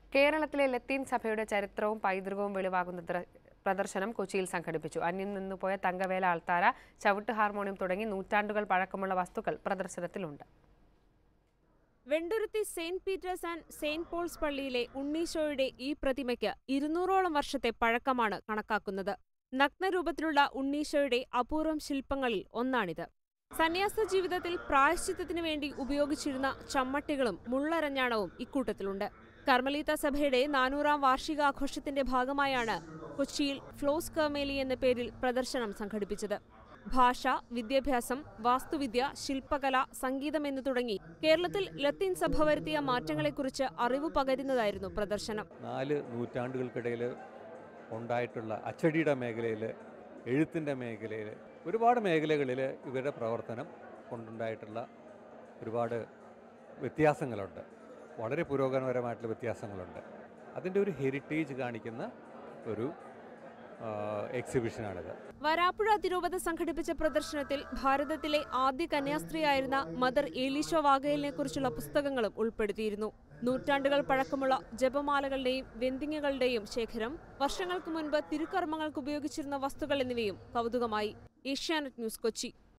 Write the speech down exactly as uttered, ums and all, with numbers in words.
കേരളത്തിലെ ലത്തീൻ സഭയുടെ ചരിത്രവും പൈതൃകവും വെളിവാകുന്ന പ്രദർശനം കൊച്ചിയിൽ സംഘടിപ്പിച്ചു. അന്യം നിന്നുപോയ തങ്കവേല ആൾത്താര, ചവിട്ട് ഹാർമോണിയം തുടങ്ങി നൂറ്റാണ്ടുകൾ പഴക്കമുള്ള വസ്തുക്കൾ പ്രദർശനത്തിലുണ്ട്. Venduruthy Saint Peter's and Saint Paul's പള്ളിയിലെ ഉണ്ണീശോയുടെ ഈ പ്രതിമയ്ക്ക് ഇരുന്നൂറോളം വർഷത്തെ പഴക്കമാണ് കണക്കാക്കുന്നത്. നഗ്നരൂപത്തിലുള്ള ഉണ്ണീശോയുടെ അപൂർവം ശില്പങ്ങളിൽ ഒന്നാണിത്. സന്യാസ ജീവിതത്തിൽ പ്രായശ്ചിത്തത്തിനു വേണ്ടി ഉപയോഗിച്ചിരുന്ന ചമ്മട്ടികളും മുള്ളരഞ്ഞാണവും ഇക്കൂട്ടത്തിലുണ്ട്. കർമ്മലീത്ത സഭയുടെ നാനൂറാം വാർഷികാഘോഷത്തിന്റെ ഭാഗമായാണ് കൊച്ചിയിൽ ഫ്ലോസ് കർമേലി എന്ന പേരിൽ പ്രദർശനം സംഘടിപ്പിച്ചത്. ഭാഷ, വിദ്യാഭ്യാസം, വാസ്തുവിദ്യ, ശില്പകല, സംഗീതം എന്നു തുടങ്ങി കേരളത്തിൽ ലത്തീൻ സഭ വരുത്തിയ മാറ്റങ്ങളെക്കുറിച്ച് അറിവ് പകരുന്നതായിരുന്നു പ്രദർശനം. നാല് നൂറ്റാണ്ടുകൾക്കിടയിൽ ഉണ്ടായിട്ടുള്ള അച്ചടിയുടെ മേഖലയിൽ, എഴുത്തിൻ്റെ മേഖലയിൽ, ഒരുപാട് മേഖലകളിൽ ഇവരുടെ പ്രവർത്തനം കൊണ്ടുണ്ടായിട്ടുള്ള ഒരുപാട് വ്യത്യാസങ്ങളുണ്ട്. വളരെ പുരോഗമനപരമായിട്ടുള്ള വ്യത്യാസങ്ങളുണ്ട്. അതിൻ്റെ ഒരു ഹെറിറ്റേജ് കാണിക്കുന്ന ഒരു എക്സിബിഷനാണിത്. വരാപ്പുഴ അതിരൂപത സംഘടിപ്പിച്ച പ്രദർശനത്തിൽ ഭാരതത്തിലെ ആദ്യ കന്യാസ്ത്രീയായിരുന്ന മദർ ഏലീശോ വാഗേലിനെ കുറിച്ചുള്ള പുസ്തകങ്ങളും ഉൾപ്പെടുത്തിയിരുന്നു. നൂറ്റാണ്ടുകൾ പഴക്കമുള്ള ജപമാലകളുടെയും വെന്തിങ്ങകളുടെയും ശേഖരം, വർഷങ്ങൾക്ക് മുൻപ് തിരുക്കർമ്മങ്ങൾക്ക് ഉപയോഗിച്ചിരുന്ന വസ്തുക്കൾ എന്നിവയും കൗതുകമായി. ഏഷ്യാനെറ്റ് ന്യൂസ്, കൊച്ചി.